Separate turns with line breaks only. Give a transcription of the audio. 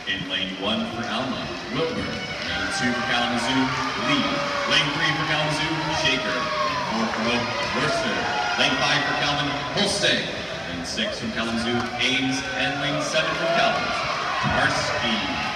In lane 1 for Alma, Wilbur. Lane 2 for Kalamazoo, Lee. Lane 3 for Kalamazoo, Shaker. Lane 4 for Oak, Worcester. Lane 5 for Calvin, Holstein. Lane 6 from Kalamazoo, Ames. And lane 7 from Calvin, Tarski.